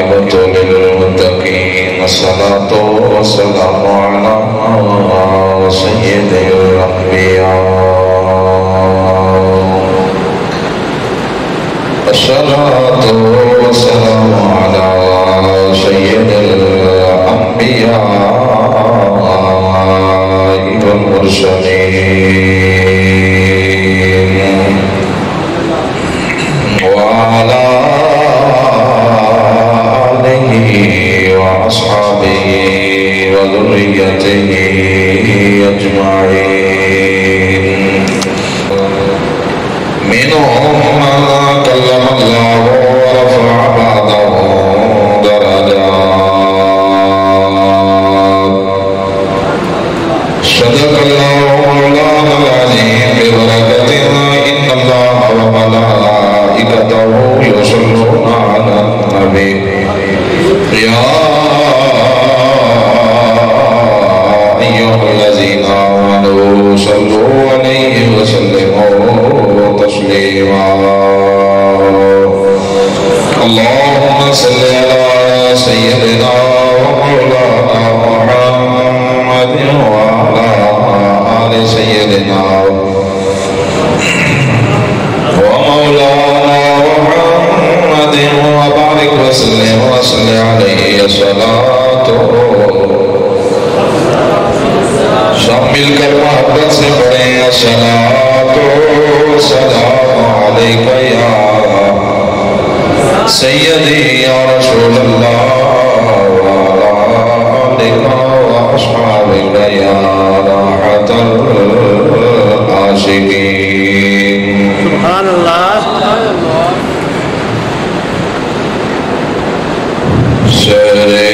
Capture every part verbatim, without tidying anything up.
والعاقبة للمتقين الصلاة والسلام على سيد الأنبياء الصلاة والسلام على سيد الأنبياء والمرسلين وعلى آله وأصحابه وذريته أجمعين منهم من كلم الله ورفع بعضهم درجات صدق الله مولانا العظيم ببركة إن الله وملائكته يصلون على النبي يا أيها الذين آمنوا صلوا عليه وسلموا تسليما اللهم صل على سيدنا ومولانا محمد وعلى آل سيدنا ومولانا محمد وبارك وسلم وصل عليه الصلاة سب مل کر محبت سے پڑھیں الصلاۃ والسلام علیک یا سیدی یا رسول اللہ وعلی آلک واصحابک یا راحت العاشقین سبحان اللہ سرے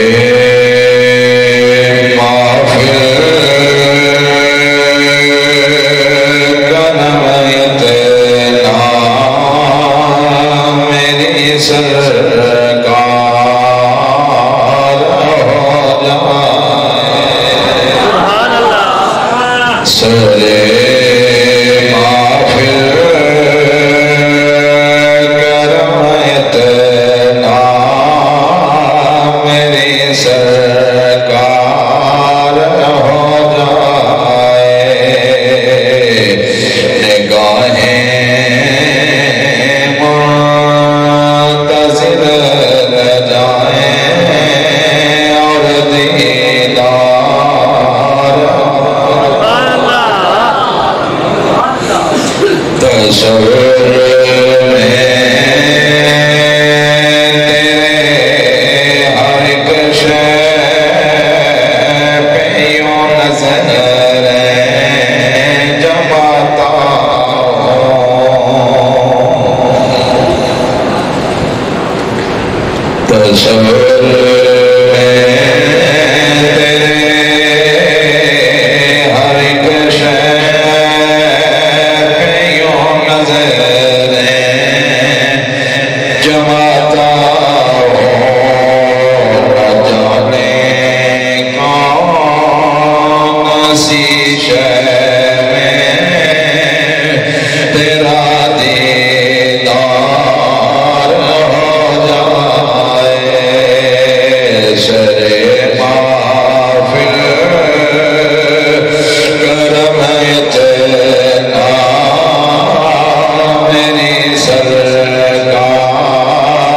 سرکار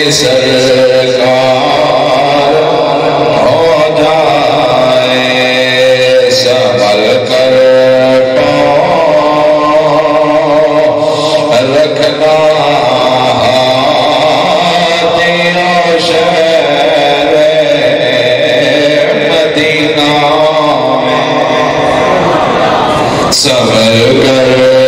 سرکار ہو جائے سنبھل کر پاؤں رکھنا صبر کر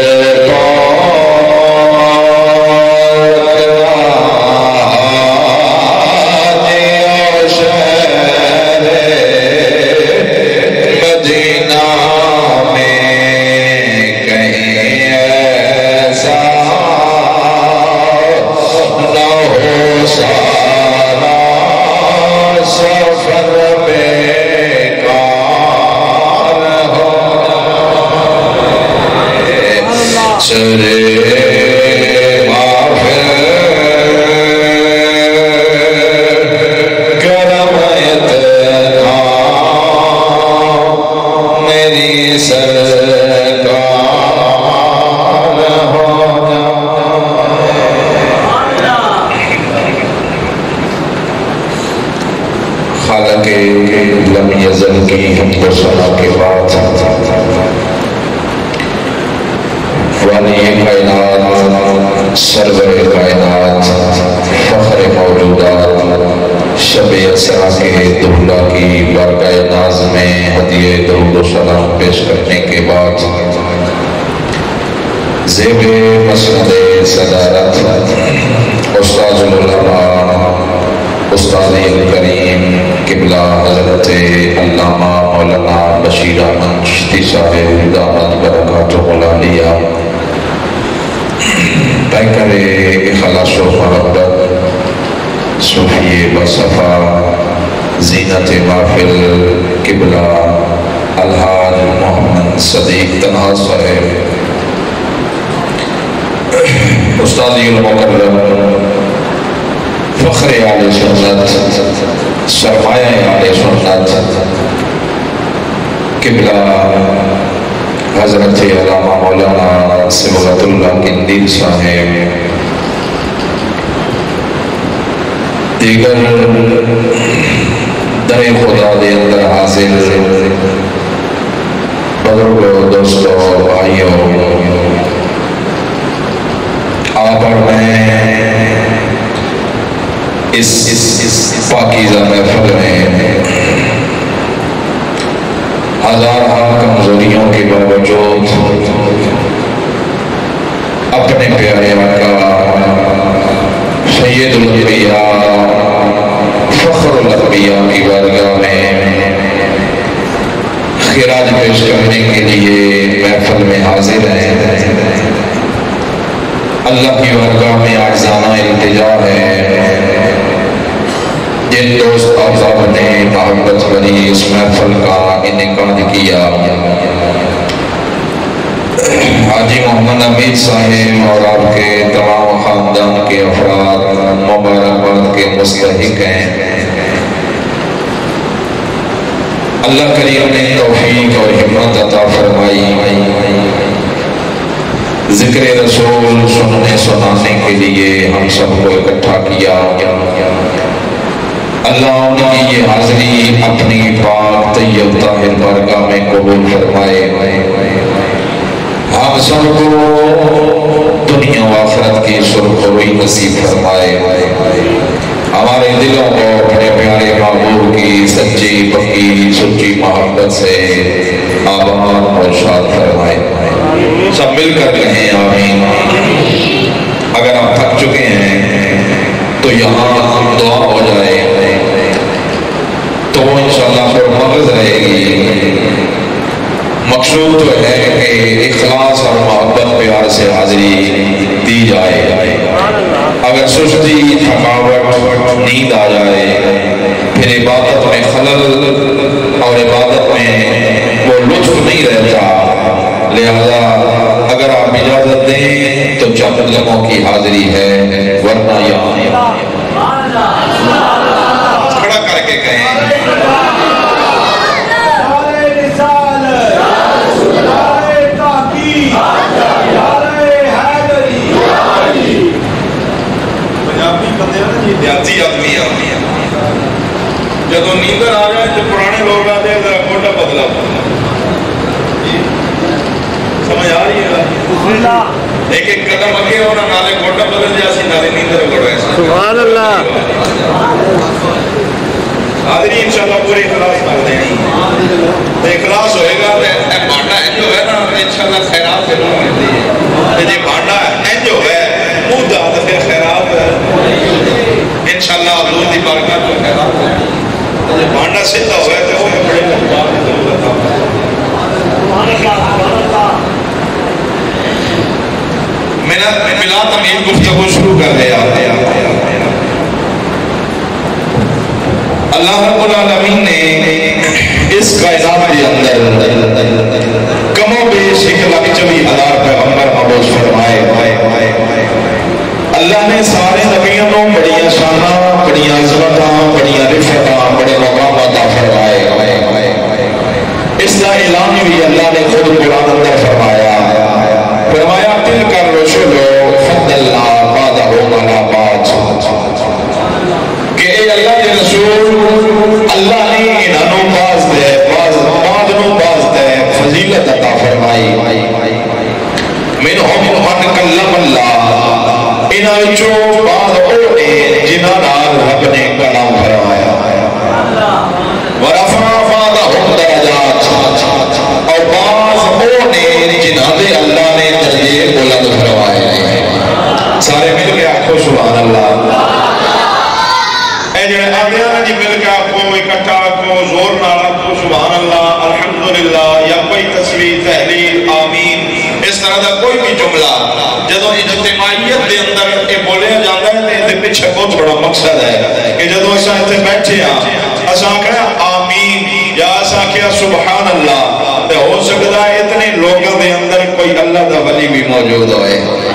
سرور کائنات فخر موجودات شب اسرا کے دہلا کی بارگاہ ناز میں ہدیہ درود و سلام پیش کرنے کے بعد زیب مسند صدارت استاد العلماء استاد کریم قبلہ حضرت علامہ مولانا بشیر احمد چشتی صاحب دامت برکاتہ العالیہ پیکر اخلاص و محبت صوفی بصفا زینت محفل قبلہ الحاج محمد صدیق تنہا صاحب استادی المکرم فخر آل سنت سرمایہ آل سنت قبلہ حضرت علامہ مولانا صبغت اللہ قندیل صاحب دیگر در خدا دے اندر حاضر بزرگوں دوستوں بھائیوں آبر میں اس پاکیزہ محفل میں ہزار کمزوریوں کے باوجود اپنے پیارے آقا سید الانبیاء فخر الانبیاء کی بارگاہ میں خراج پیش کرنے کے لیے محفل میں حاضر ہیں اللہ کی بارگاہ میں عاجزانہ التجا ہے جن دوست احباب نے محبت بنی اس محفل کا انعقاد کیا حاجی محمد حمید صاحب اور آپ کے تمام خاندان کے افراد مبارکباد کے مستحق ہیں اللہ کریم نے توفیق اور ہمت عطا فرمائی ذکر رسول سننے سنانے کے لیے ہم سب کو اکٹھا کیا اللہ ان کی یہ حاضری اپنی پاک طیب طاہر بارگاہ میں قبول فرمائے ہم سب کو دنیا و آخرت کی سرخروئی نصیب فرمائے ہمارے دلوں کو اپنے پیارے محبوب کی سچی پکی سچی محبت سے آباد اور شاد فرمائے سب مل کر کہیں آمین اگر آپ تھک چکے ہیں تو یہاں دعا ہو جائے تو وہ انشاءاللہ پھر مغز رہے گی مقصود تو ہے کہ اخلاص اور محبت پیار سے حاضری دی جائے اگر سستی تھکاوٹ نیند آ جائے پھر عبادت میں خلل اور عبادت میں وہ لطف نہیں رہتا لہذا اگر آپ اجازت دیں تو چند لمحوں کی حاضری ہے ورنہ یہاں کھڑا کر کے کہیں دیہاتی آدمی آدمی جب نیندر آ جائے تو پرانے لوگ آ جائے ذرا گوڈا بدلا سمجھ آ رہی ہے ایک ایک قدم اگے ہونا نالے گوڈا بدل جاسی نالے نیندر اگڑ ویسا سبحان اللہ حاضری انشاءاللہ پوری اخلاص کر دینی تو اخلاص ہوئے گا تو بانڈا انجو ہے نا انشاءاللہ خیرات سے نہ ملتی ہے جی بانڈا انجو ہے مودہ تو پھر خیرات انشاءاللہ حضور دی برکت تو خیرات ہے جی بانڈا سدھا ہوئے تو وہ بڑے مقبار کی ضرورت ہے میں نے ملا تمہید گفتگو شروع کر دیا اللہ رب العالمین نے اس کائنات کے اندر کم و بیش ایک لاکھ چوبیس ہزار پیغمبر مبعوث فرمائے اللہ نے سارے نبیوں کو بڑیاں شاناں بڑیاں عظمتاں بڑیاں رفتاں بڑے مقامات فرمائے اس کا اعلان بھی اللہ نے خود قرآن اندر فرمایا فرمایا تلک الرسل فضلنا بعضهم علی بعض کہ اے اللہ کے رسول اللہ نے انہوں باز دے باز بعضوں باز دے فضیلت عطا فرمائی منہم من کلم اللہ انہوں جو بعض اوڑے جنہاں نال رب نے کلام فرمایا ورفع بعضهم درجات اور بعض اوڑے جنہاں دے اللہ نے درجے بلند فرمائے سارے مل کے آنکھوں سبحان اللہ اے جڑے آدھیاں جی مل کے آپ کو اکٹھا کو زور نالا کو سبحان اللہ الحمدللہ یا کوئی تصویر تحلیل آمین اس طرح دا کوئی بھی جملہ جدو اجتماعیت دے اندر یہ بولے جاتا ہے تو یہ پیچھے بہت بڑا مقصد ہے کہ جدو ایسا اتنے بیٹھے ہیں ایسا کہا آمین یا ایسا کیا سبحان اللہ تو ہو سکتا ہے اتنے لوگوں دے اندر کوئی اللہ دا ولی بھی موجود ہوئے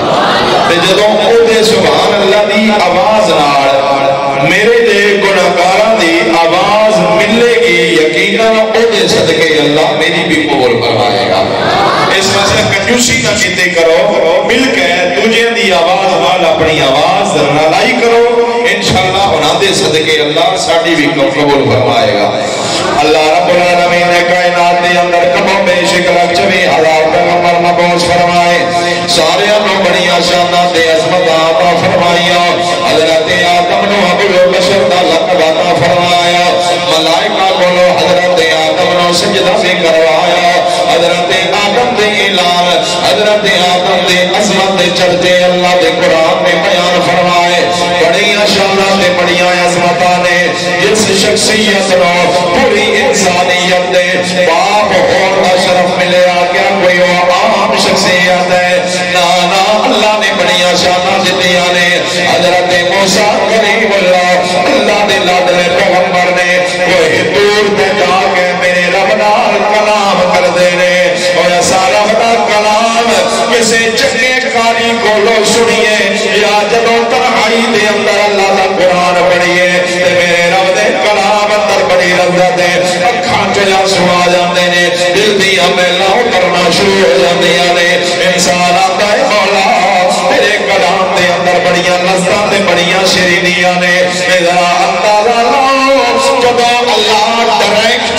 تو جدو او دے سبحان اللہ دی آواز نال میرے دے گناہگاراں دی آواز ملے گی یقیناً او دے صدقے اللہ میری بھی قبول فرمائے گا اس واسطے کنجوسی نہ کیتے کرو مل کے دوجے دی آواز نال اپنی آواز رلائی کرو انشاءاللہ انہاں دے صدقے اللہ ساڈی بھی قبول فرمائے گا اللہ رب العالمین نے کائنات دے اندر کم بے شکل چویں ہزار پیغمبر مبعوث فرمائے سارے انہوں بڑیاں شاناں دے عظمت عطا فرمائیا حضرت آدم نو ابو بشر دا لقب عطا فرمایا ملائکہ بولو حضرت آدم نو سجدہ بھی کروایا حضرت آدم دے اعلان حضرت آدم دے عظمت دے چرچے اللہ دے قرآن میں بیان فرمائے بڑیاں شاناں دے بڑیاں عظمتاں نے جس شخصیت نو پوری انسانیت دے باپ اور اشرف ملے آگیا کوئی عام شخصیت ہے نانا اللہ نے بڑیاں شاناں دیتیاں نے حضرت موسیٰ کریم اللہ اللہ نے لادلے پیغمبر نے کوئی دور تے جا کے میرے رب نال کلام کر دینے اور ایسا رب نال کلام کسے چکے کاری کو لو سنیے یا جدوں تنہائی دے اندر اللہ دا قرآن پڑھیے تے میرے رب دے کلام اندر بڑی رضت ہے اکھاں چلا سوا جاندے نے دل دی ہمیں لاؤ کرنا شروع ہو جاندیاں نے انسان آتا ہے مولا میرے کلام دے اندر بڑیاں لذتاں تے بڑیاں شیرینیاں نے میرا اندازہ لاؤ جدو اللہ ڈائریکٹ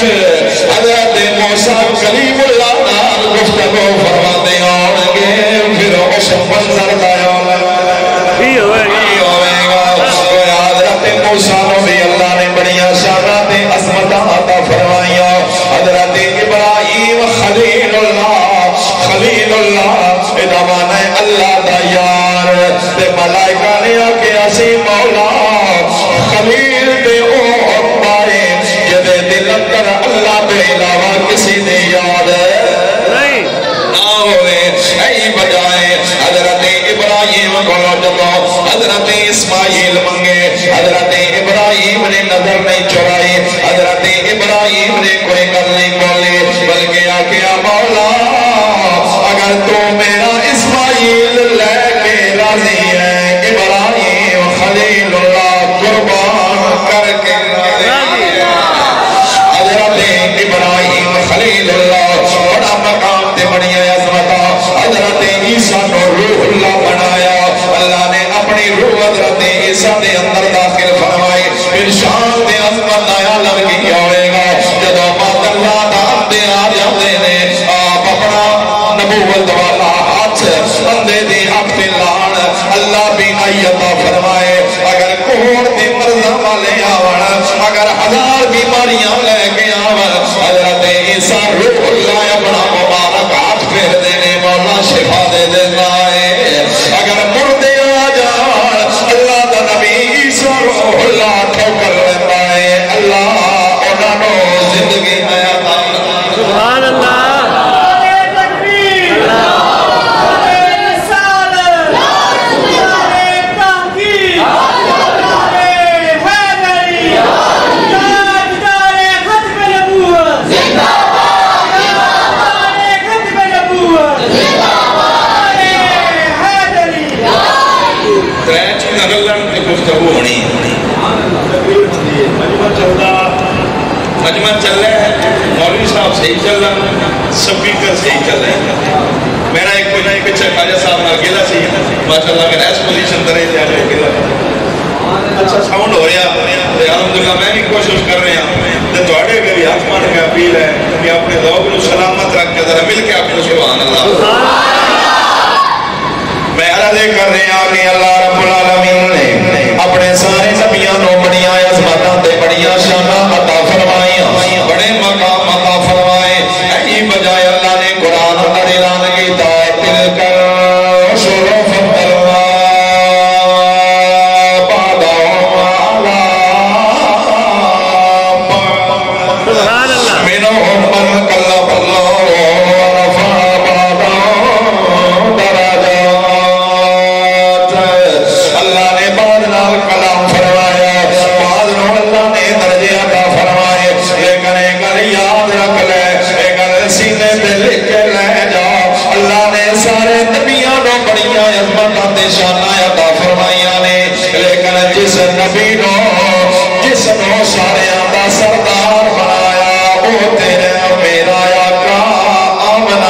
حضرت موسیٰ کلیم اللہ نال گفتگو فرماتے ہوں گے پھر اس منظر دایا حضرت موسیٰ نو بھی اللہ نے بڑیاں شاناں تے عظمتاں عطا فرمائیاں حضرت ابراہیم خلیل اللہ خلیل اللہ ادا مانا ہے اللہ دا یار تے ملائکہ نے آکے اسی مولا خلیل دے او پائے جدے دل اندر اللہ دے علاوہ کسی نے یاد نہیں نہ ہوئے ای بجائے حضرت ابراہیم کو جدو حضرت اسماعیل منگے حضرت ابراہیم نے نظر نہیں چرائی حضرت ابراہیم نے کوئی گل نہیں بولی بلکہ آکیا مولا اگر تو میرا اسماعیل لے کے راضی ہے ابراہیم خلیل اللہ قربان کر کے راضی ہے حضرت ابراہیم خلیل اللہ بڑا مقام تے بڑی عظمت حضرت عیسیٰ نو روح اللہ بنایا اللہ نے اپنی روح روح حضرت عیسیٰ دے اندر داخل فرمائے پھر شان دے عظمت آیا لڑکی ہوئے گا جدو مات اللہ دام دے آ جاتے نے آپ اپنا نبوت والا ہاتھ بندے دی حق پہ لان اللہ بھی عطا فرمائے اگر کوڑ دی مرضہ والے آوڑ اگر ہزار بیماریاں لے کے آوڑ حضرت عیسیٰ روح اللہ اپنا مبارک ہاتھ پھر دینے مولا شفا دے دینا ہے اگر مردے آ جاوڑ اللہ دا نبی عیسیٰ روح اللہ ٹھوکر لیتا ہے اللہ انہوں زندگی نیا تھا سبحان اللہ مجمع چل رہا ہے مولوی صاحب صحیح چل رہا ہے سپیکر صحیح چل رہا ہے میرا ایک کوئی نہیں پچھے خواجہ صاحب نرگیلا سی ماشاءاللہ کہ ریس پوزیشن درے تھے آج نرگیلا اچھا ساؤنڈ ہو رہا ہے الحمدللہ میں بھی کوشش کر رہے ہیں تو توڑے کے بھی ہاتھ مان کے اپیل ہے کہ اپنے ذوق کو سلامت رکھ کے ذرا مل کے آپ کو سبحان اللہ میں عرض کر رہے ہیں کہ اللہ رب العالمین نے اپنے سارے نبیوں کو بڑیاں عظمتاں تے بڑیاں شاناں عطا فرمائیاں بڑے مقام عطا فرمائے یہی بجائے اللہ نے قرآن اندر اعلان کیتا ہے تلک شرف اللہ بعدهم علی بعد منهم من کلم اللہ ورفع بعضهم درجات اللہ نے بعد نال کلام فرمایا بعد نال اللہ نے درجے عطا فرمائے لیکن ایک گل یاد رکھ لے ایک گل سینے پہ لکھ کے لے جا اللہ نے سارے نبیوں کو بڑیاں عظمتاں تے شاناں عطا فرمائیاں نے لیکن جس نبی نو جس نو سارے دا سردار بنایا وہ تیرے میرا آقا آمنہ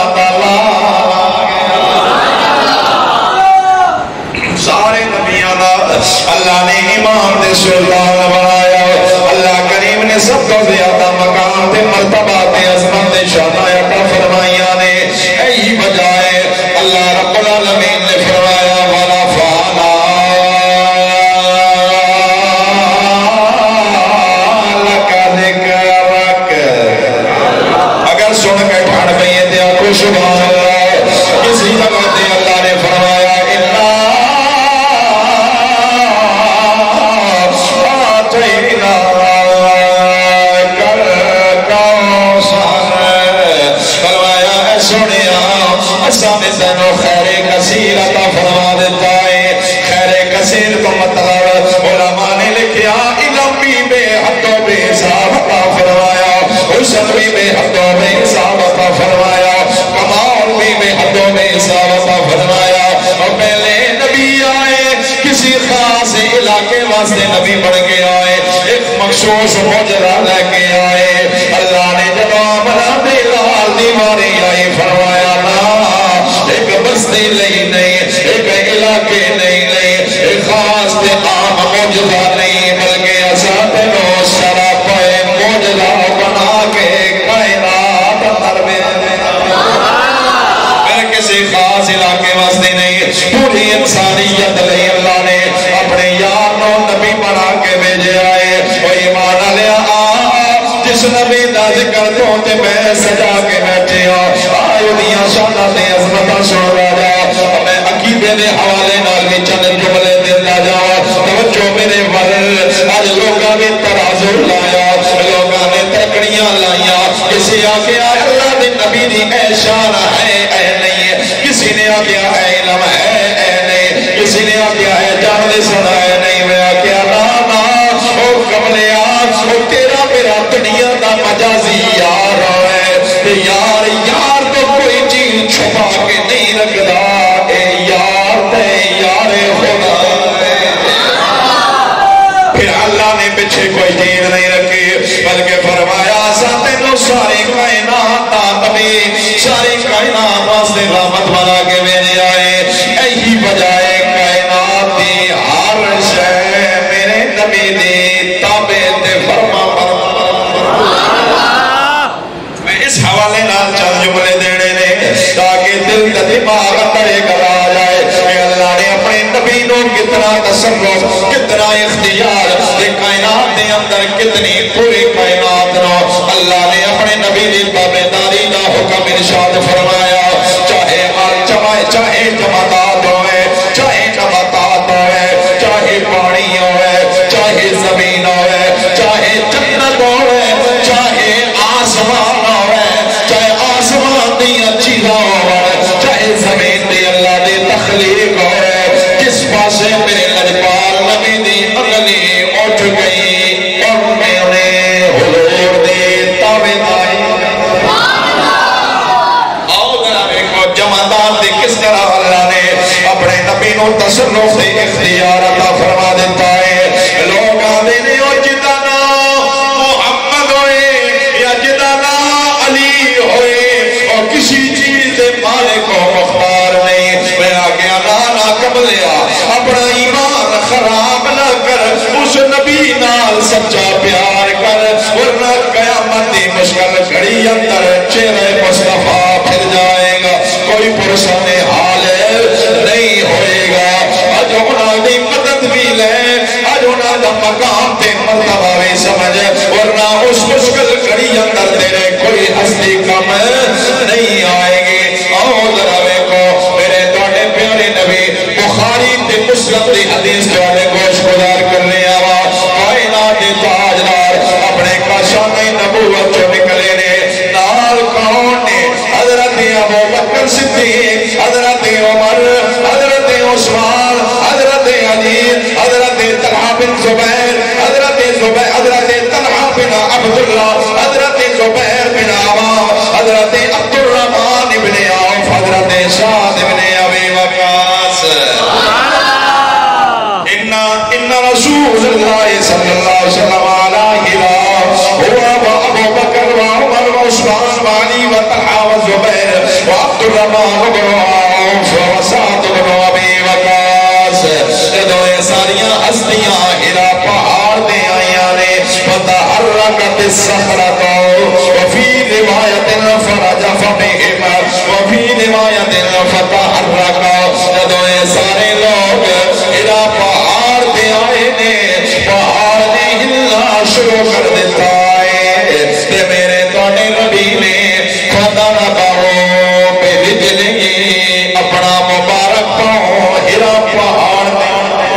سارے نبیوں دا اللہ نے امام دے سلطان بنایا اللہ کریم نے سب کو زیادہ مقام تے مرتبہ تے عظمت تے شانہ عطا فرمائیاں نے یہی بجائے اللہ رب العالمین نے فرمایا والا فانا لکا ذکرک اگر سن کے ٹھاڑ پہیے تے آکو سبحان اللہ کسی جگہ تے اللہ نے فرمایا سامنے تینوں خیر کثیر عطا فرما دیتا ہے خیر کثیر تو مطلب علماء نے لکھیا علم بھی بے حد و بے حساب عطا فرمایا حسن بھی بے حد و بے حساب عطا فرمایا کمال بھی بے حد و بے حساب عطا فرمایا اور پہلے نبی آئے کسی خاص علاقے واسطے نبی بڑھ کے آئے ایک مخصوص معجزہ لے کے آئے اللہ نے جب آمنہ دے لال دیواری آئی فرمایا نا ایک بستی نہیں نہیں ایک علاقے نہیں نہیں ایک خاص تے عام موجودہ نہیں بلکہ اسات نو سراپے موجودہ بنا کے کائنات اندر میں پھر کسی خاص علاقے واسطے نہیں پوری انسانیت لئی اللہ نے اپنے یار نو نبی بنا کے بھیجے آئے وہ ایمان لیا جس نبی دا ذکر تو تے میں سجا کے بیٹھے آئے دیا شانہ تے عظمتہ سن راجا میں عقیدے دے حوالے نال بھی چند جملے دیتا جا توجہ میرے ول آج لوگاں نے ترازو لایا لوگاں نے تکڑیاں لایا کسی آگے آئے اللہ دے نبی دی اے شان ہے اے نہیں ہے کسی نے آگے آئے علم ہے اے نہیں کسی نے آگے آئے جان دے سنا ہے نہیں میں آگے آنا او کملے آج او تیرا میرا دنیا دا مجازی یار ہے یار یار تو کوئی چیز چھپا کے نہیں رکھدا اے یار تے یار خدا پھر اللہ نے پچھے کوئی چیز نہیں رکھی بلکہ فرمایا ساتھ نو ساری کائنات نبی ساری کائنات واسطے رحمت بنا کے میرے آئے یہی بجائے کائنات دی ہر دل دا دماغ ترے گلا جائے کہ اللہ نے اپنے نبی نو کتنا تصرف کتنا اختیار دے کائنات دے اندر کتنی پوری کائنات نو اللہ نے اپنے نبی دی تابعداری دا حکم ارشاد فرمایا چاہے چاہے چاہے جمادات ہوئے چاہے نباتات ہوئے چاہے پانی ہوئے چاہے زمین ہوئے چاہے جنت ہوئے چاہے آسمان ہوئے چاہے آسمان دی چیزاں ہوئے چاہے زمین دی اللہ دی تخلیق ہوئے جس پاسے میرے لجپال نبی دی اگلی اٹھ گئی اور میں انہیں حضور دی تابعداری آؤ ذرا دیکھو جمادات دی کس طرح اللہ نے اپنے نبی نو تصرف دے اختیار عطا فرما دیتا ہے لوگ آدھے نے او جتنا محمد ہوئے یا جتنا علی ہوئے اور کسی چیز دے مالک و مختار نہیں میں آگے آنا قبلیا اپنا ایمان خراب نہ کر اس نبی نال سچا پیار کر ورنہ قیامت دی مشکل گھڑی اندر چہرے مصطفیٰ پھر جائے گا کوئی پرسان حال نہیں ہوئے گا آج انہاں دی مدد بھی لے آج انہاں دا مقام تے مرتبہ بھی سمجھ ورنہ اس مشکل گھڑی اندر تیرے کوئی ہستی کم نہیں آئے گی آؤ ذرا کو میرے توڑے پیارے نبی بخاری تے مسلم دی حدیث توڑے گوش گزار کرنے آوا کائنات تاجدار اپنے کاشان نبوت جو نکلے نے نال کون نے حضرت ابو بکر صدیق حضرت عمر حضرت عثمان حضرت علی حضرت طلحہ بن زبیر حضرت زبیر حضرت طلحہ بن عبداللہ حضرت زبیر بن عوام حضرت عبد الرحمن بن عوف حضرت سعد بن ابی وقاص ان رسول اللہ صلی اللہ علیہ وسلم علیہ هو ابو بکر وعمر وعثمان وعلی وطلحہ وزبیر وعبد الرحمن بن عوف وسعد بن ابی وقاص جدو یہ ساریاں ہستیاں ہرا پہاڑ دے آئیاں نے فتحرکت الصخرۃ وفی روایت فرجف بہم وفی روایت فتحرک جدو یہ سارے لوگ ہرا پہاڑ دے آئے نے پہاڑ نے ہلنا شروع کر دیتا ہے تے میرے توڑے نبی نے خدا نہ باؤ پہ بجلیں اپنا مبارک پاؤں ہرا پہاڑ میں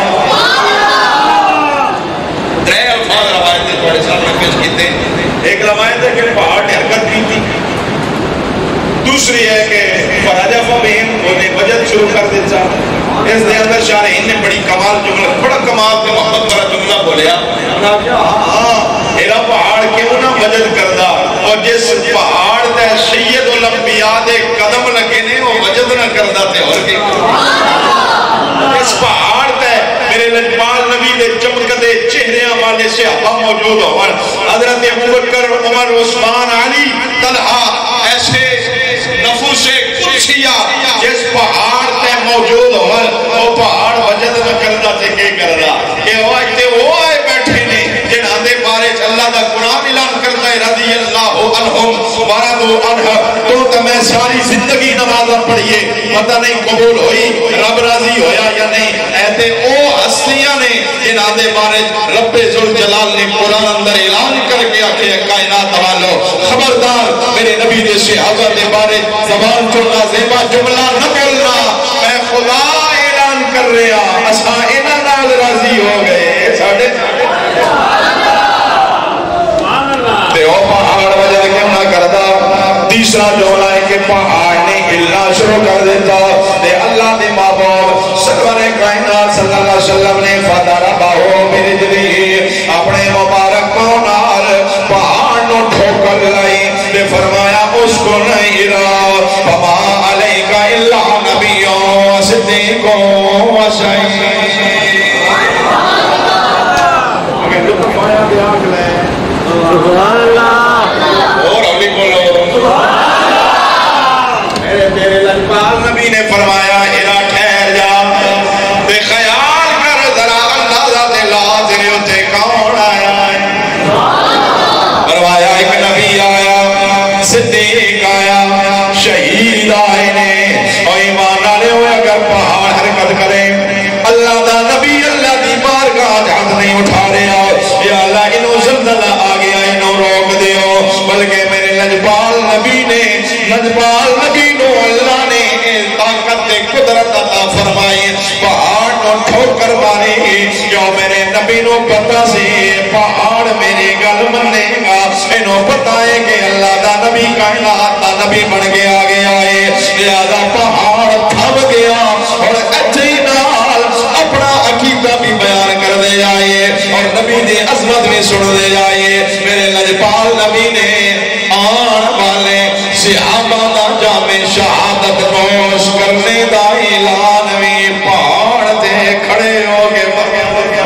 ترے الفاظ روایت توڑے سامنے پیش کیتے ایک روایت ہے کہ پہاڑ نے حرکت کی تھی دوسری ہے کہ فراجہ فبہم انہیں بجت شروع کر دیتا اس دے اندر شارحین نے بڑی کمال جملہ بڑا کمال کے محمد بڑا جملہ بولیا ہاں ہیرا پہاڑ کیوں نہ وجد کردہ اور جس پہاڑ دے سید الانبیاء دے قدم لگے نے وہ وجد نہ کردہ تھے اور کی اس پہاڑ دے میرے لجپال نبی دے چمک دے چہریاں والے سے ہم موجود ہو حضرت ابوبکر عمر عثمان علی طلحہ ایسے نفوس قدسیہ جس پہاڑ تے موجود ہو وہ پہاڑ وجد نہ کردہ تے کے کردہ کہ وہ آئے وہ آئے بیٹھے نے جنہاں دے بارے اللہ دا قرآن اعلان کرتا ہے رضی اللہ عنہم ورضوا عنہ تو تمہیں ساری زندگی نمازہ پڑھئے پتہ نہیں قبول ہوئی رب راضی ہویا یا نہیں ایتے او ہستیاں نے جنہاں دے بارے رب ذوالجلال نے قرآن اندر اعلان کر کے آکے کائنات والو خبردار میرے نبی دے صحابہ دے بارے زبان چلنا زیبا جملہ نہ بولنا میں خدا اعلان کر رہا اسا انہاں نال راضی ہو گئے ساڑھے تے او پہاڑ وجہ کیوں نہ کردا تیسرا جملہ ہے کہ پہاڑ نے ہلنا شروع کر دیتا تے اللہ دے محبوب سرور کائنات صلی اللہ علیہ وسلم نے فضربہ برجلہ اپنے مبارک پاؤں نال پہاڑ نو ٹھوکر لائی تے فرمایا اس کو نہیں را فما علیکہ الا نبیوں صدیقوں وشہید اگر جو فرمایا دے آگ لے سبحان اللہ اور اولی بولو میرے تیرے لجپال نبی نے فرمایا ہیرا ٹھہر جا تے خیال کر ذرا اندازہ دے لا تیرے ہوتے کون آیا ہے فرمایا ایک نبی آیا صدیق آیا شہید آئے نے بلکہ میرے لجپال نبی نے لجپال نبی نو اللہ نے طاقت قدرت عطا فرمائی پہاڑ نو ٹھوکر ماری کیوں میرے نبی نو پتہ سی پہاڑ میری گل منے گا انہوں پتہ ہے کہ اللہ دا نبی کائنات دا نبی بن گیا گیا ہے لہذا پہاڑ تھم گیا اور اچھی نال اپنا عقیدہ بھی بیان کر دے جائے اور نبی دی عظمت بھی سن دے جائے میرے لجپال نبی نے آن والے صحابہ دا جامع شہادت نوش کرنے دا اعلان بھی پہاڑ تے کھڑے ہو کے فرمایا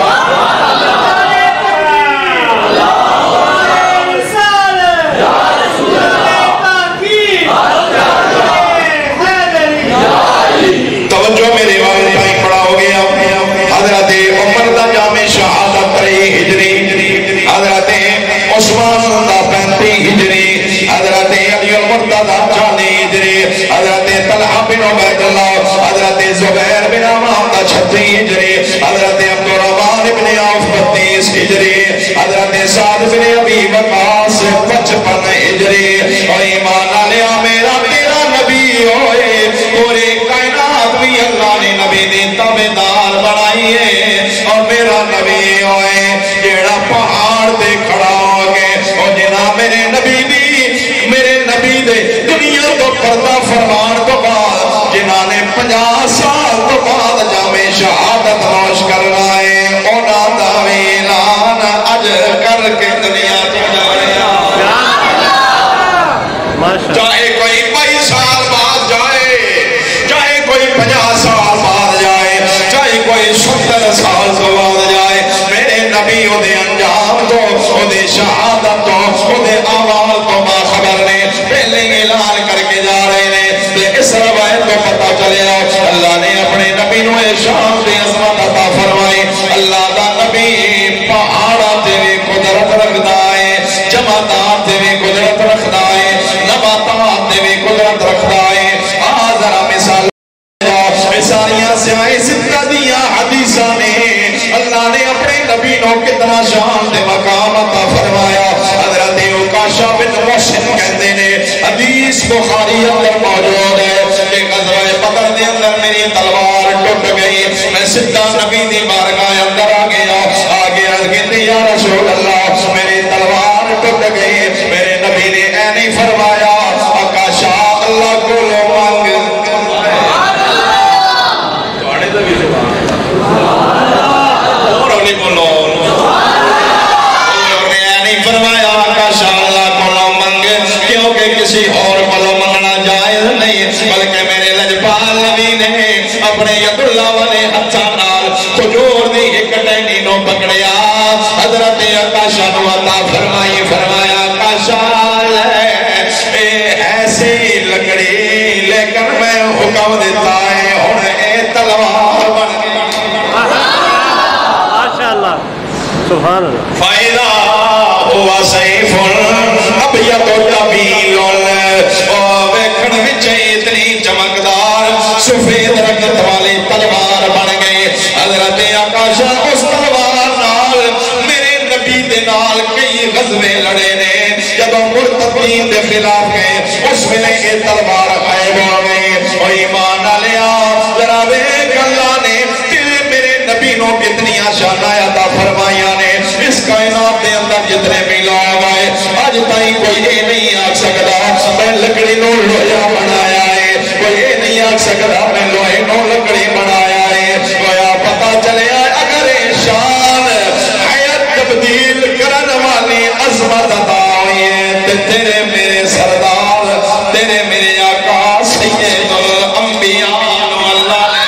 توجہ میرے والد ٹائم پڑا ہو گیا حضرت عمر دا جامع شہادت تری ہجری حضرت عثمان دا پینتی ہجری حضرت علی المرتضی چالی ہجری حضرت طلحہ بن عبید اللہ حضرت زبیر بن عوام دا چھتی ہجری حضرت عبدالرحمن بن عوف بتیس ہجری حضرت سعد بن ابی وقاص پچپن ہجری اور ایمان علیہ میرا تیرا نبی ہوئے پورے کائنات بھی اللہ نے نبی نے تابعدار بنائی ہے اور میرا نبی ہوئے جیڑا پہاڑ دے کھڑا ہو گئے اور جنا میرے نبی دی میرے نبی دے دنیا تو پردہ فرمان تو بعد جنہاں نے پنجاہ سال تو بعد جامع شہادت نوش کرنا ہے اونا دا ویلان اج کر کے دنیا تو جائے چاہے کوئی بائی سال بعد جائے چاہے کوئی پنجاہ سال بعد جائے چاہے کوئی ستر سال بعد جائے میرے نبی او دے انجام تو او دے شہادت تو او دے آوال تو باخبر نے پہلے اعلان کر کے جا رہے نے اس روایت کو پتہ چلے اللہ نے اپنے نبی نو شان دی عظمت عطا فرمائی اللہ دا نبی پہاڑا تے بھی قدرت رکھدا ہے جماعتات تے بھی قدرت رکھدا ہے نباتات تے بھی قدرت رکھدا ہے آ ذرا مثال مثالیاں سے آئے ستہ دیا حدیثہ نے اللہ نے اپنے نبی نو کتنا شان دے مقام عطا فرمایا حضرت عکاشہ بن محسن کہتے نے حدیث بخاری اندر موجود ہے کہ غزوہ بدر دے اندر میری تلوار ٹوٹ گئی میں سدھا نبی دی بارگاہ اندر آ گیا آگے عرض کہتے یا رسول اللہ میری تلوار ٹوٹ گئی میرے نبی نے اے نہیں فرمایا عکاشہ اللہ کو لو مانگ اور نہیں بولو فرمایا عکاشہ اللہ کو نہ منگے کیونکہ کسی اور کو منگنا جائز نہیں بلکہ میرے لجپال نبی نے اپنے ید اللہ والے ہتھاں نال کھجور دی ایک ٹہنی نو پکڑیا حضرت عکاشہ نو عطا فرمائی فرمایا عکاشہ اے ایسی لکڑی لیکن میں حکم دیتا ہے ہن اے تلوار بن ماشاءاللہ سبحان اللہ فائدہ ہوا سیف ابیض طویل اور ویکھن وچ اتنی چمکدار سفید رنگت والی تلوار بن گئی حضرت عکاشہ اس تلوار نال میرے نبی دے نال کئی غزوے لڑے نے جب مرتدین دے خلاف گئے اس ویلے یہ تلوار غائب ہو گئی اور ایمان علیہ ذرا ویکھ اللہ نے میرے نبی نو کتنی شان عطا فرمایا نے اس کائنات دے اندر جتنے بھی لوگ آئے آج تائیں کوئی یہ نہیں آکھ سکتا میں لکڑی نو لویا بنایا ہے کوئی یہ نہیں آکھ سکتا میں لوہے نو لکڑی بنایا ہے گویا پتہ چلے اگر شان حیات تبدیل کرن والی عظمت عطا ہوئی ہے تے تیرے میرے سردار تیرے میرے آقا سید الانبیاء اللہ نے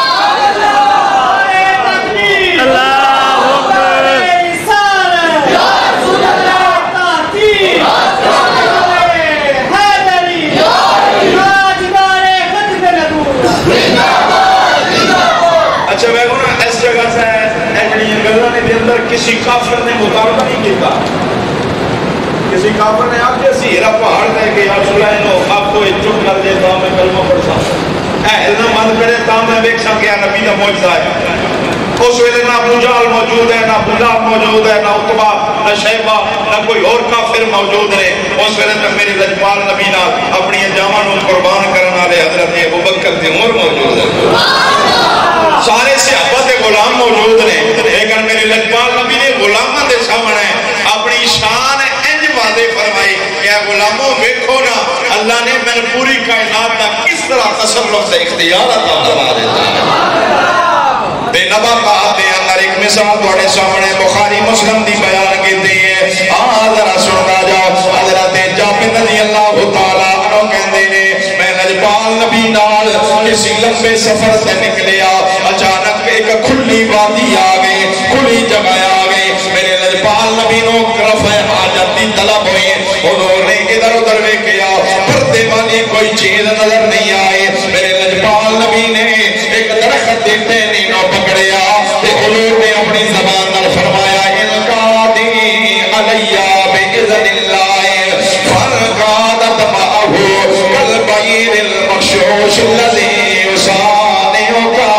کسی کافر نے مطالبہ نہیں کیتا کسی کافر نے آپ جیسی ہیرا پہاڑ دے کہ یا سلائنو آپ کو چپ کر دے تو میں کلمہ پڑھ سا اہل نہ مند کرے تا میں بیک سا کہ نبی دا موجزہ ہے اس ویلے نہ ابو جہل موجود ہے، نہ ابو لہب موجود ہے، نہ عتبہ، نہ شیبہ، نہ کوئی اور کافر موجود ہے۔ اس ویلے تک میری لجپال نبی نال اپنی جاواں نوں قربان کرن والے حضرت ابوبکر تے عمر موجود ہے، سارے صحابہ تے غلام موجود نے، لیکن میری لجپال نبی نے غلاماں دے سامنے اپنی شان انج واضح فرمائی کہ اے غلاموں ویکھو نا اللہ نے میں پوری کائنات دا کس طرح تصرف سے اختیار عطا فرما دیتا ہے۔ بے نبا بات دے اندر ایک مثال تواڈے سامنے بخاری مسلم دی بیان کیتی ہے، آ ذرا سنتا جاؤ۔ حضرت جابر رضی اللہ تعالی عنہ کہندے نے میں لجپال نبی نال کسی لمبے سفر سے نکلیا، اچانک ایک کھلی وادی آ گئی، کھلی جگہ آ گئی، میرے لجپال نبی نو رفع حاجت دی طلب ہوئی، حضور نے ادھر ادھر ویکھیا، پردے والی کوئی چیز نظر نہیں آئی، میرے لجپال نبی نے ایک درخت دے ٹہنی نو پکڑیا تے حضور نے اپنی زبان نال فرمایا القادی علیہ باذن اللہ فرقادت معه کالبعیر المغشوش الذی یصانع کا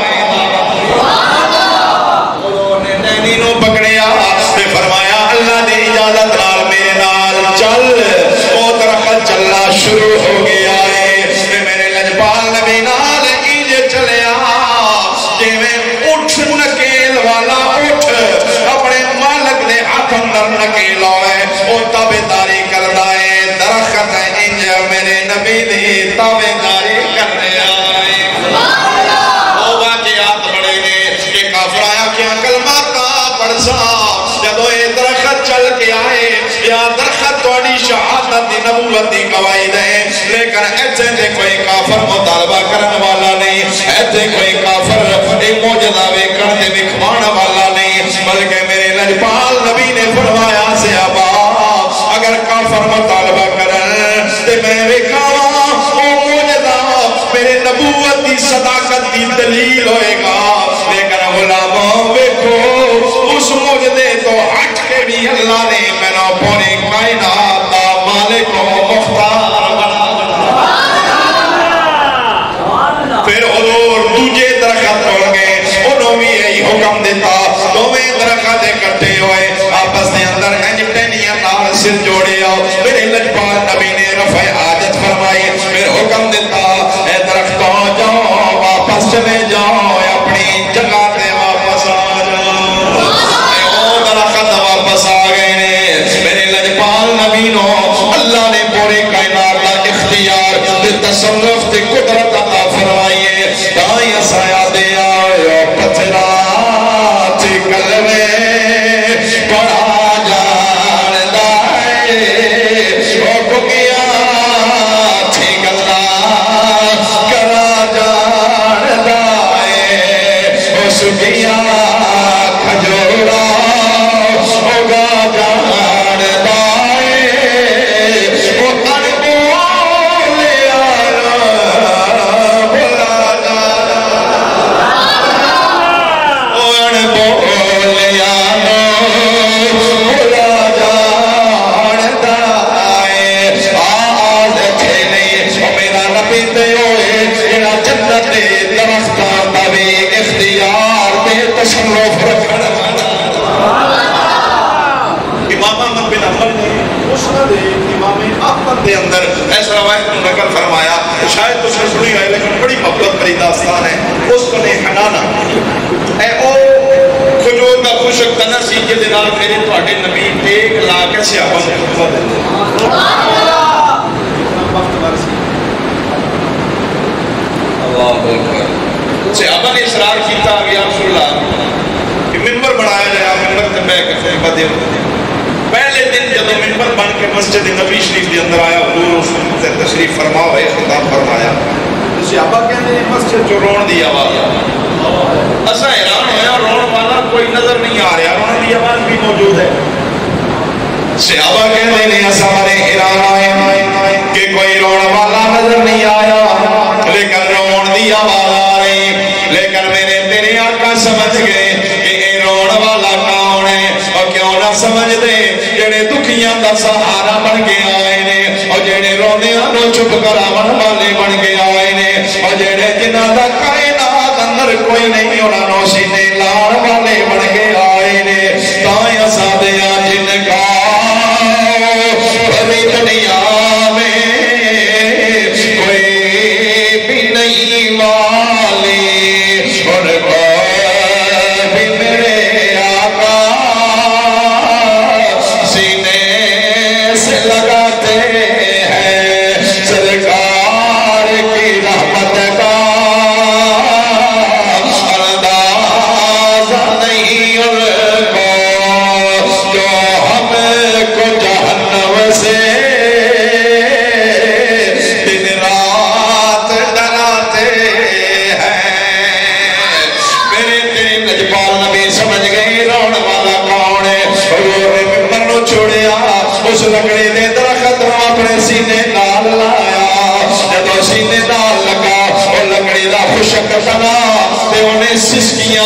پکڑیا تے فرمایا اللہ دی اجازت نال میرے نال چل، او درخت چلنا شروع ہو گیا ہے تے میرے لجپال نبی نال انج چلیا جویں اٹھ نکیل والا اٹھ اپنے مالک دے ہاتھ اندر نکیل ہوئے او تابعداری کردا ہے، درخت انج میرے نبی دی تابعداری کر رہا ہے۔ او واقعات بڑے نے کہ کافر آیا کیا کلمہ جدو یہ درخت چل کے آئے یا درخت توڑی شہادت دی نبوت دی گواہی دے، لیکن ایسے دے کوئی کافر مطالبہ کرنے والا نہیں، ایسے کوئی کافر ایک موجزہ ویکھن دے وکھوان والا نہیں، بلکہ میرے لجپال نبی نے فرمایا صحابہ اگر کافر مطالبہ کرن تے میں ویکھاواں او موجزہ میرے نبوت دی صداقت دی دلیل ہوئے گا، لیکن غلاموں ویکھو اس موجزے تو ہٹ کے بھی اللہ نے میرا پوری کائنات دا مالک و مختار بنا۔ پھر حضور دوجے درخت ہو گئے، انہوں بھی یہی حکم دیتا، دوویں درخت اکٹھے ہوئے، آپس دے اندر انج ٹہنیاں نال سر جوڑے آؤ، میرے لجپال نبی نے رفع حاجت فرمائی، پھر حکم دیتا اے درختوں جاؤ واپس چلے جاؤ اپنی جگہ تے واپس آ جاؤ، اے او درخت واپس آ گئے نے، میرے لجپال نبی نو اللہ نے پوری کائنات دا اختیار تے تصرف تے قدرت عطا فرمائی ہے، تائیں اسایا دے آئے پتھرات کلوے پڑھا جان دائے او کیا تھی گلا کرا جان دائے او سکیا کھجورا ہوگا جان دائے او انبول یارا بلا جان او انبول یارا بلا جان دائے آز کھیلے او میرا نبی تے ہوئے میرا جنت درختان دا بھی اختیار تے تصرف رکھنا۔ امام احمد بن حنبل نے مسند امام احمد دے اندر ایسا روایت کو نقل فرمایا، شاید تو سے سنی ہے لیکن بڑی محبت بڑی داستان ہے، اس کو نے حنانا اے او کھجور دا خوشک تنہ سی کے دنال میرے توڑے نبی ٹیک لا کے صحابہ نے خطبہ دے اللہ اکبر۔ صحابہ نے اصرار کیتا یا رسول اللہ کہ منبر بنایا جائے، منبر تے بیٹھ کے خطبہ دے۔ پہلے دن جب منبر بن کے مسجد نبی شریف کے اندر آیا، حضور اس سے تشریف فرما ہوئے خطاب فرمایا، صحابہ کہتے ہیں مسجد جو رون دی آواز اسا حیران ہویا، رون والا کوئی نظر نہیں آ رہا، رون دی آواز بھی موجود ہے۔ صحابہ کہتے ہیں اسا ہمارے حیران آئے کہ کوئی رون والا نظر نہیں آیا، لیکن رون دی آواز آ رہی، لیکن میرے تیرے آقا سمجھ گئے کہ اے رون والا کون ہے، اور کیوں نہ سمجھ دے جڑے دکھیاں دا سہارا بن کے آئے نے، اور جڑے روندیاں نو چپ کراون والے بن کے آئے نے، اور جڑے جنہاں دا کائنات اندر کوئی نہیں انہاں نو سینے لا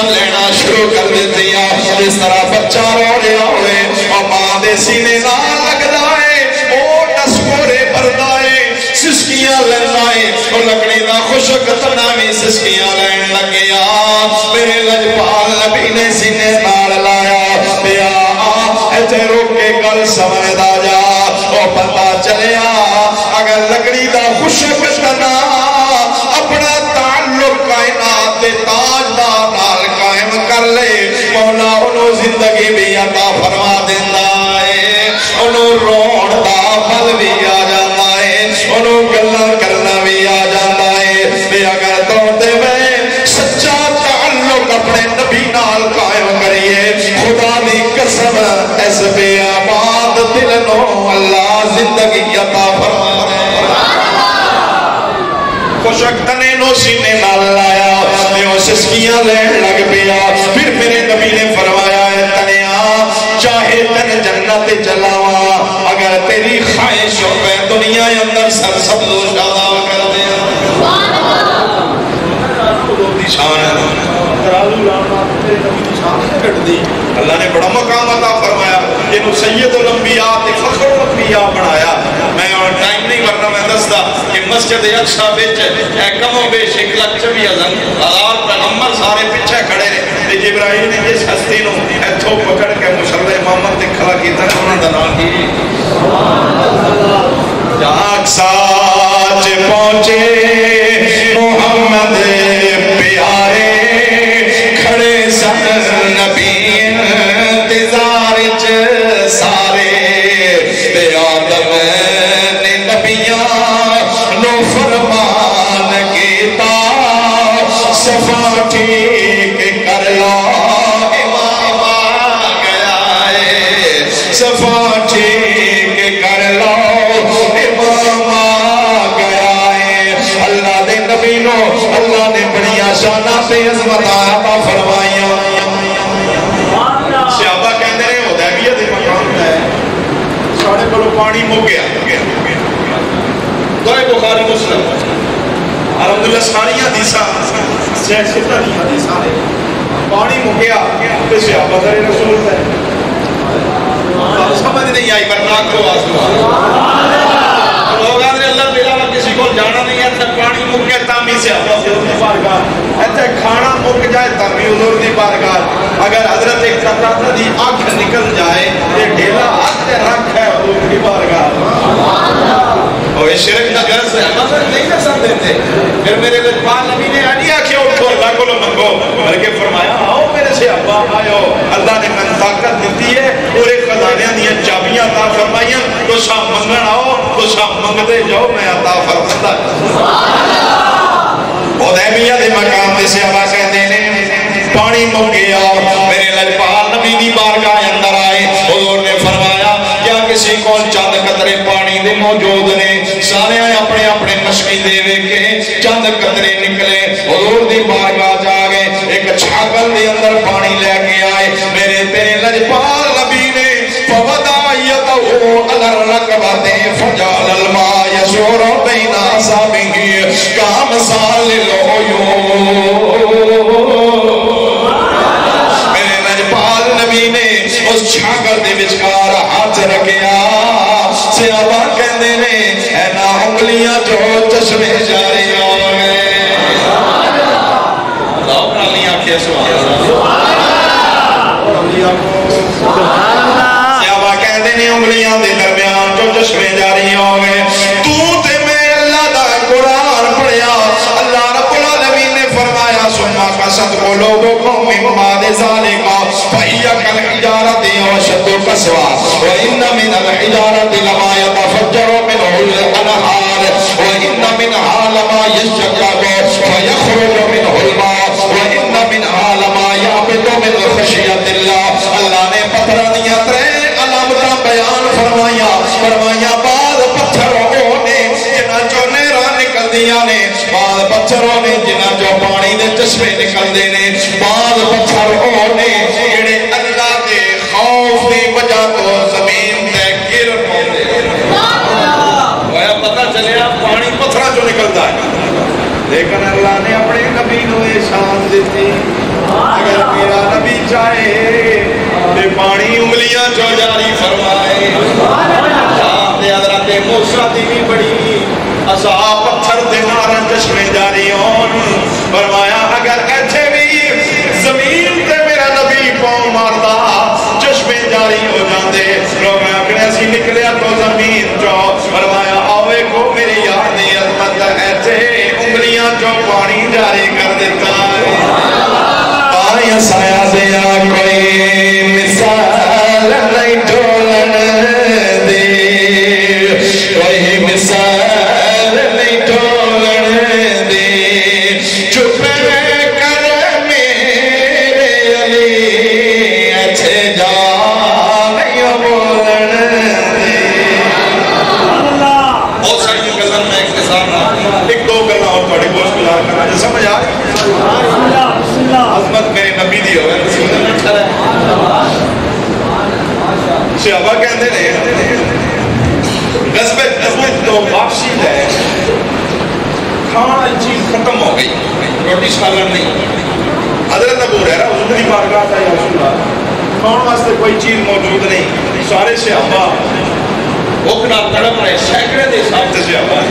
سسکیاں لینا شروع کر دیتی ہیں جس طرح بچہ رو رہا ہوئے اور ماں دے سینے نہ لگدا ہے وہ ٹسکورے بھردا ہے سسکیاں لینا ہے اور لکڑی دا خشک تنا بھی سسکیاں لین لگیا میرے لجپال نبی نے سینے نال لایا پیا ایتھے روک کے گل سمجھدا جا او پتہ چلیا اگر لکڑی دا خشک تنا اپنا تعلق کائنات تاجدار نال قائم کر لے مولا انہوں زندگی بھی عطا فرما دینا ہے انہوں رون دا پھل بھی آ جاتا ہے انہوں گلہ کرنا بھی آ جاتا ہے بھی اگر توڑتے میں سچا تعلق اپنے نبی نال قائم کریے خدا دی قسم اس بے آباد دلنوں اللہ زندگی عطا فرما دے خوشک تنے نو سینے نال لایا میں سسکیاں لین لگ پیا پھر میرے نبی نے فرمایا ہے تنیا چاہے تن جنت جلاوا اگر تیری خواہش ہو میں دنیا اندر سر سب دو شادہ کر دیا اللہ نے بڑا مقام عطا فرمایا جنہوں سید الانبیاء تے فخر الانبیاء بنایا میں اور ٹائم نہیں ورنہ میں دستا کہ مسجد اقصی وچ اے کم و بیش ایک لاکھ چوبی ہزار ہزار پیغمبر سارے پیچھے کھڑے نے تے جبرائیل نے جس ہستی نو ایتھوں پکڑ کے مصلی محمد تے کھڑا کیتا ہے انہاں دا نام کی جہاں اقصی چ پہنچے محمد پیارے کھڑے سن نبی انتظار چ سارے تے آدم نے نبیاں نو فرمان کیتا صفا ٹھیک کر لا امام آ گیا ہے صفا ٹھیک کر لا امام آ گیا ہے اللہ دے نبی نو اللہ نے بڑیاں شانہ سے عظمت عطا فرمائیاں صحابہ کہندے نے حدیبیہ دے مقام ہے ساڑھے کلو پانی مک گیا دوئے بخاری مسلم الحمدللہ ساری حدیثاں سیٹ ستہ دی حدیثاں نے پانی مک گیا تے صحابہ در رسول ہے سمجھ نہیں آئی برناک کو آسمان لوگ آدھے اللہ بلا کسی کو جانا نہیں ہے پانی مک گیا تامی سے حضور دی بارگاہ ایسے کھانا مک جائے تامی حضور دی بارگاہ اگر حضرت ایک قطرہ دی آنکھ نکل جائے یہ ڈھیلا ہاتھ سے رکھ ہے حضور دی بارگاہ اور یہ شرک نہ گرز ہے مطلب نہیں کر سکتے تھے پھر میرے لجپال نبی نے نہیں آکھے اٹھو اللہ کو لو منگو بلکہ فرمایا آؤ میرے سے ابا آئے ہو اللہ نے من طاقت دیتی ہے پورے خزانے دیا چابیاں عطا فرمائیاں تو شاہ منگن آؤ تو شاہ منگتے جاؤ میں عطا فرماتا حدیبیہ دے مقام دے صحابہ کہتے ہیں پانی مک گیا میرے لجپال نبی دی بارگاہ اندر آئے حضور نے فرمایا کیا کسی کو چند قطرے پانی دے موجود نے سارے آئے اپنے اپنے مشکی دے وے کے چند قطرے نکلے حضور دی بارگاہ جا گئے ایک چھاگل دے اندر پانی لے کے آئے میرے تیرے لجپال نبی نے فوضا یدہو الر رکبتے فجال الماء یسور بین آسابی کام سال لویو میرے لجپال نبی نے اس چھاگل دے بچکار ہاتھ رکھیا صحابہ کہنے نے اے نا انگلیاں جو چشمے جاری ہو گئے اللہ اپنا لیاں کیا سبحان اللہ صحابہ کہنے نے انگلیاں دے درمیان جو چشمے جاری ہو گئے تو تے میں اللہ دا قرآن پڑھیا اللہ رب العالمین نے فرمایا سنما کا صد کو لوگوں کو مماد ذالکا فہیا کل حجارت وشد قسوا وإن من الحجارت لما يتفجر منه الانہار وإن منها لما يشجر فيخرج منه الماء وإن منها لما يعبد من خشیت اللہ اللہ نے پتھرانیاں ترے علامتاں بیان فرمایا فرمایا بعض پتھروں نے جنہ جو نیران نکل دیا نے بعض پتھروں نے جنہ جو پانی دے چشمے نکل دے نے بعض پتھروں نے جڑے اللہ دے خوف دی وجہ تو زمین تے گر پڑے وہ پتہ چلیا پانی پتھراں جو نکلدا ہے لیکن اللہ نے اپنے نبی نو یہ شان دیتی اگر میرا نبی چاہے تے پانی انگلیاں چو جاری فرمائے. حضرت موسیٰ دی بھی بڑی عذاب پتھر دے مارن چشمے جاری ہون. فرمایا اگر ایتھے بھی زمین تے میرا نبی پاؤں ماردا چشمے جاری ہو جاندے. لوگ آکھنے سی نکلیا تو زمین چو. فرمایا آوے کو میری یاد دی عظمت ایتھے انگلیاں چو پانی جاری کر دیتا ہے. آیا سایہ دیا کوئی مثال نہیں ڈولن دے, کوئی مثال نہیں ڈولن دے. چپ کر میرے علی اچھے جا نہیں بولن دے. بہت ساری گلن میں ایک نظام ایک دو گلن اور تھوڑی بہت گلار کرنا جو سمجھ آ رہی عظمت میرے نبی دی ہوئے رسول اللہ اٹھا رہا ہے. صحابہ کہندے نے غزوہ تبوک تو واپسی لے کھانا چیز ختم ہو گئی, روٹی سالن نہیں. حضرت ابو ہریرہ حضور کی بارگاہ تھا یا رسول اللہ کھانے واسطے کوئی چیز موجود نہیں. سارے صحابہ بھوک نال تڑپ رہے, سینکڑے دے حساب سے صحابہ.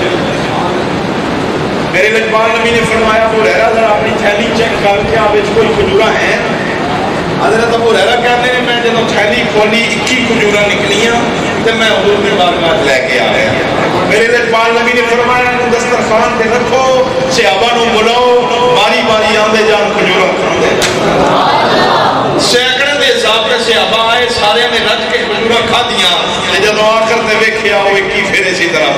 میرے لجپال نبی نے فرمایا ابو ہریرہ ذرا اپنی تھیلی چیک کر کے آپ کوئی کھجورا ہیں. حضرت ابو ہریرہ کہتے ہیں میں جب تھیلی کھولی اکی کھجورا نکلیاں تو میں حضور کی بارگاہ لے کے آ گیا. میرے لجپال نبی نے فرمایا دسترخوان تے رکھو, صحابہ نو بلاؤ, باری باری آندے جان کھجورا کھاندے. سینکڑے دے حساب سے صحابہ آئے, سارے نے رج کے کھجورا کھا دیاں. جب آخر تے ویکھیا وہ اکی پھر اسی طرح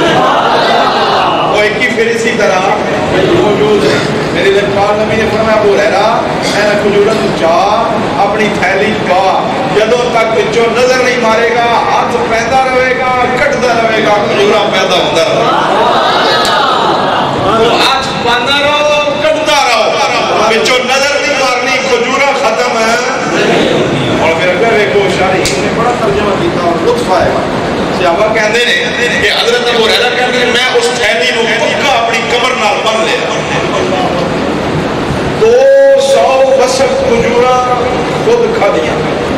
وہ ایک ہی پھر اسی طرح موجود ہے. میرے لجپال نبی نے فرمایا ابو ہریرہ اینا کھجورن چاہ اپنی تھیلی پا, جدوں تک بچوں نظر نہیں مارے گا ہاتھ پیدا رہے گا, کٹدا رہے گا, کھجورا پیدا ہوتا رہے گا. ہاتھ پانا رہو, کٹدا رہو, بچوں نظر نہیں مارنی, کھجورا ختم ہے. اور پھر اگر ایک شارحین نے بڑا ترجمہ کیتا اور لطف آئے گا. صحابہ کہندے نے کہ حضرت ابو ہریرہ کہندے نے میں اس تھیلی نو پکا اپنی کمر نال بن لیا. دو سو وسق کھجورا خود کھا دیا,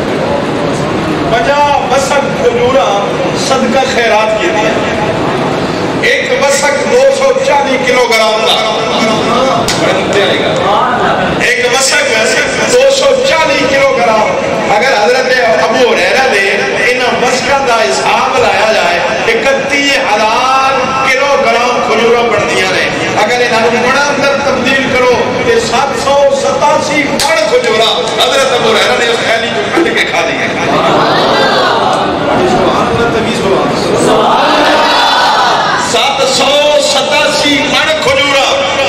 پنجا وسق کھجورا صدقہ خیرات کی دیا. ایک وسق دو سو چالی کلو گرام دا, ایک وسق دو سو چالی کلو گرام. اگر حضرت ابو ہریرہ دے انہاں وسقاں دا حساب لایا جائے اکتی ہزار کلو گرام کھجورا بندیاں نے. اگر انہاں مڑا اندر تبدیل کرو کہ سات سو ستاسی مڑ کھجورا حضرت ابو ہریرہ نے اس تھیلی کو کٹ کے کھا لیا. سبحان اللہ تبی سبحان سات سو ستاسی مڑ کھجورا.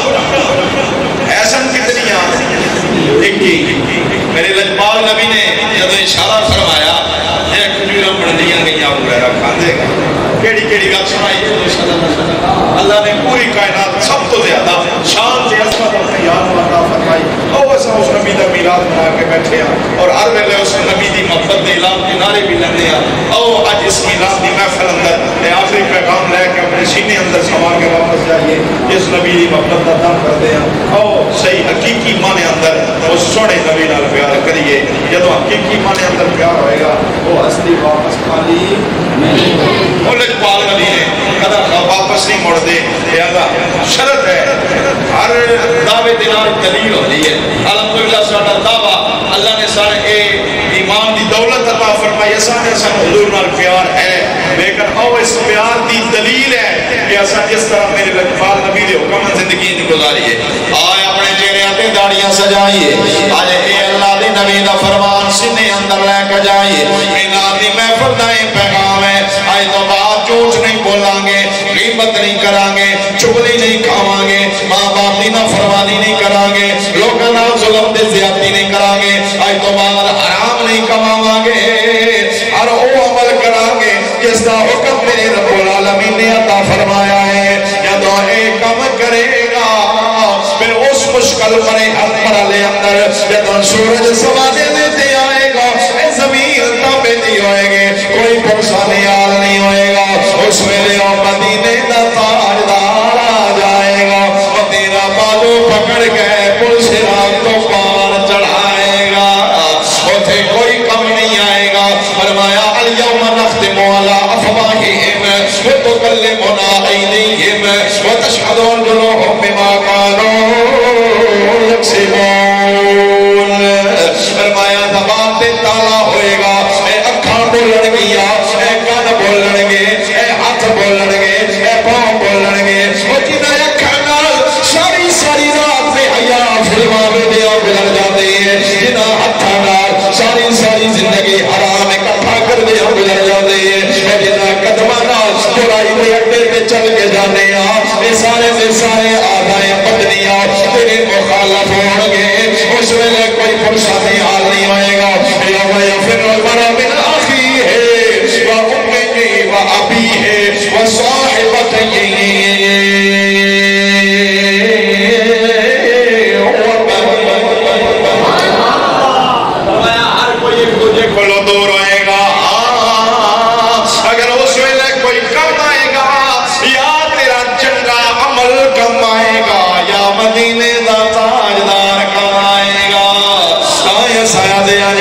ایسن کتنیاں ایک ہی. میرے لجپال نبی نے جب اشارہ فرمایا یہ کھجورا بندیاں گئیاں ابو ہریرہ کھاندے گا. کیڑی کیڑی گل سنائی اللہ نے پوری کائنات سب تو زیادہ شان سے عظمت اپنے یاد عطا فرمائی. او اسا اس نبی دا میلاد منا کے بیٹھے ہیں اور ہر ویلے اس نبی دی محبت دے اعلان کے نعرے بھی لگنے ہیں. او اج اس میلاد دی محفل اندر اے آخری پیغام لے کے اپنے سینے اندر سما کے واپس جائیے, اس نبی دی محبت دا دم کر دے ہیں. او صحیح حقیقی معنی اندر اس سونے نبی نال پیار کریے. جدوں حقیقی معنی اندر پیار ہوئے گا وہ ہستی واپس خالی نہیں ہوگی. لجپال نبی نے قدر واپس نہیں موڑ دے. لہذا شرط ہے ہر دعوے دینار دلیل ہوتی ہے. الحمدللہ سارا دعویٰ اللہ نے سارے اے ایمان دی دولت عطا فرمائی. سارے سن حضور نال پیار ہے, لیکن او اس پیار دی دلیل ہے کہ اساں جس طرح میرے لجپال نبی دے حکم زندگی گزاریے. آئے اپنے چہرے تے داڑیاں سجائیے, آج اے اللہ دی نبی دا فرمان سینے اندر لے کے جائیے. میلاد دی محفل دا پیغام ہے آج تو بعد جھوٹ نہیں بولیں گے, غیبت نہیں کریں گے, چغلی نہیں کھاواں گے, ماں باپ دی نافرمانی نہیں کریں گے, لوگوں نال ظلم تے زیادتی نہیں کریں گے, آج تو بعد حرام نہیں کماواں گے, اور او عمل کریں گے جس کا حکم میرے رب العالمین نے عطا فرمایا ہے. جدوں اے کم کرے گا پھر اس مشکل مرے مرحلے اندر جدوں سورج سوانے دیتے آئے گا زمین تابے نہیں ہوئے گے, کوئی پرسانی آل نہیں ہوئے گا. اس ویلے او مدینے دا تاجدار آ جائے گا, مدینہ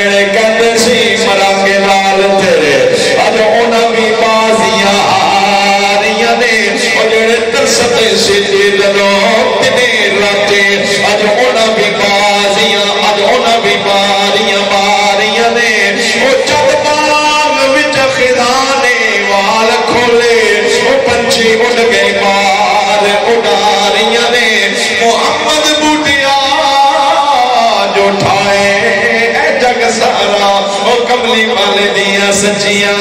جڑے کہتے سی مرانگے لال تیرے اج انہاں بھی بازیاں ہاریاں نے اور جڑے ترستے سی دلوں تنے راتے اج انہاں بھی بازیاں اج انہاں بھی باریاں ماریاں نے او جد باغ وچ خزانے وال کھولے او پنچھی اڑ گئے مال اڑاریاں نے محمد بوٹیا جو ٹھائے اے جگ سارا او کملی والے دیاں سچیاں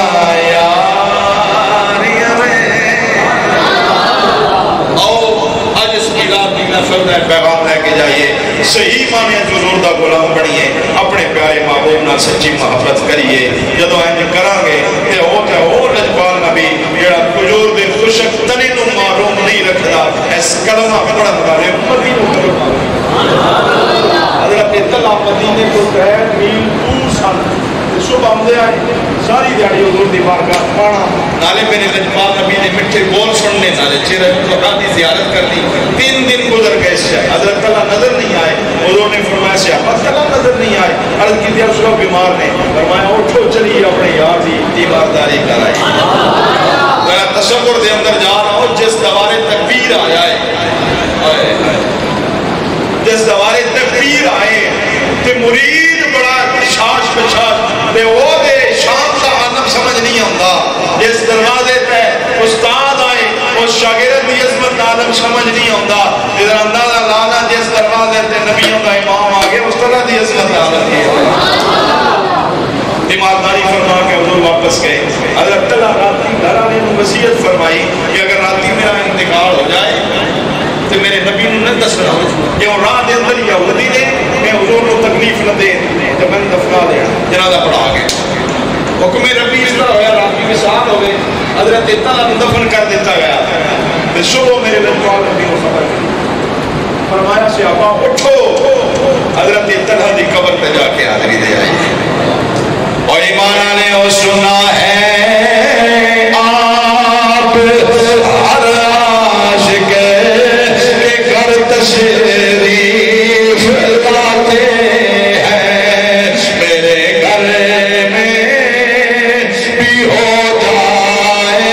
یاریاں نے او آج اس کی رات کی محفل میں پیغام لے کے جائیے صحیح معنی حضور دا غلام بنیے اپنے پیارے محبوب نال سچی محبت کریے جدوں انج کرانگے تے او تے او لجپال نبی جڑا حضور دے خوشک تنے نو معلوم نہیں رکھدا اس کلمہ پڑھن والے امتی نو کلمہ حضرت طلحہ مدینے کو غیر میل دور سن صبح آمدے آئے ساری دیہڑی حضور دی بارگاہ پڑھا نالے میرے لجپال نبی نے مٹھے بول سننے نالے چہرہ چوکا دی زیارت کر لی تین دن گزر گئے اس جائے حضرت طلحہ نظر نہیں آئے حضور نے فرمایا صحابہ طلحہ نظر نہیں آئے عرض کی دیا اس وقت بیمار نے فرمایا اٹھو چلیے اپنے یار دی دیوارداری کرائی ذرا تصور دے اندر جا رہا ہوں جس دوارے تکبیر آیا ہے جس دوارے تکبیر آئے تے مرید بڑا شاش پچھاش تے وہ دے شام کا عالم سمجھ نہیں آندا جس دروازے تے استاد آئے اس شاگرد دی عظمت عالم سمجھ نہیں آندا ادھر اندازہ لانا جس دروازے تے نبیوں کا امام آگے اس طرح دی عظمت عالم ہے ایمانداری فرما کے حضور واپس گئے حضرت طلحہ راتی گھر آنے نے وصیت فرمائی کہ اگر راتی میرا انتقال ہو جائے تو میرے نبی نے نہ دسنا کہ وہ راہ دے اندر یہودی نے میں حضور کو تکلیف نہ دے تو میں دفنا دیا جنازہ پڑھا گئے حکم ربی اس طرح ہویا رات کی وصال ہو گئے حضرت طلحہ کو دفن کر دیتا گیا تو صبح میرے لجپال نبی کو خبر فرمایا صحابہ اٹھو حضرت طلحہ دی قبر پہ جا کے حاضری دے آئی اور ایمان نے وہ سنا ہے آپ ہر عاشق کے گھر تشریف لاتے ہیں میرے گھر میں بھی ہو جائے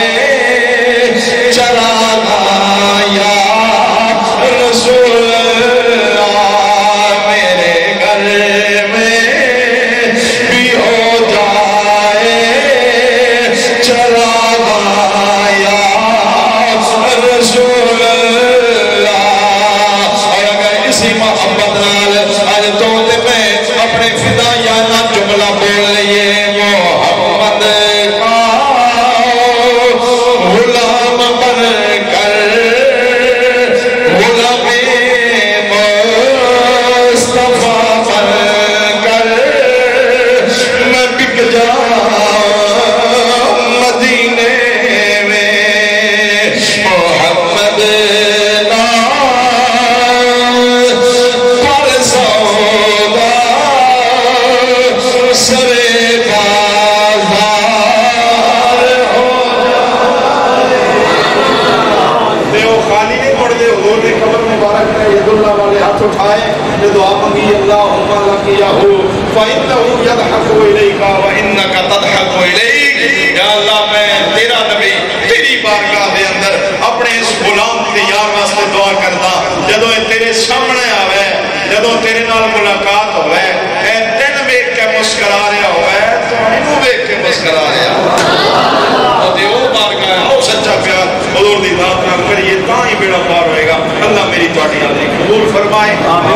چراغا یا رسول اللہ میرے گھر میں بھی ہو جائے چراغا یا رسول اللہ اور اگر اسی محبت نال آج تو میں اپنے فدایانہ جملہ بول لیے محمد کا غلام بن کر غلام مصطفیٰ بن کر میں بک جاؤں مدینے میں محمد نام پر سودا سرے بازار ہو دیو خالی نہیں پڑھ دے حضور نے قبر مبارک میں ید اللہ والے ہاتھ اٹھائے یہ دعا منگی اللہم لکیہو فَإِنَّهُ يَضْحَكُ إِلَيْكَ وَإِنَّكَ تَضْحَكُ إِلَيْكَ یا اللہ میں تیرا نبی تیری بارگاہ دے اندر اپنے اس غلام کے یار واسطے دعا کرتا جدوں تیرے سامنے آوے جدوں تیرے نال ملاقات ہوئے اے تین ویکھ کے مسکرا رہا ہوئے تو اینوں ویکھ کے مسکرا رہا او تے او بارگاہ او سچا پیار حضور دی ذات نال کریے تاں ہی بیڑا پار ہوئے گا اللہ میری تواڈی حاضری قبول فرمائے آمین